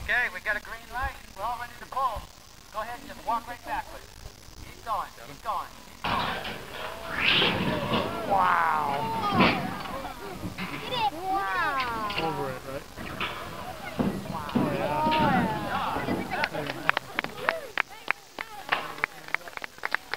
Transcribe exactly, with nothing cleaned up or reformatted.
Okay, we got a green light. We're all ready to pull. Go ahead and just walk right backwards. Keep going, keep going, keep going. Wow.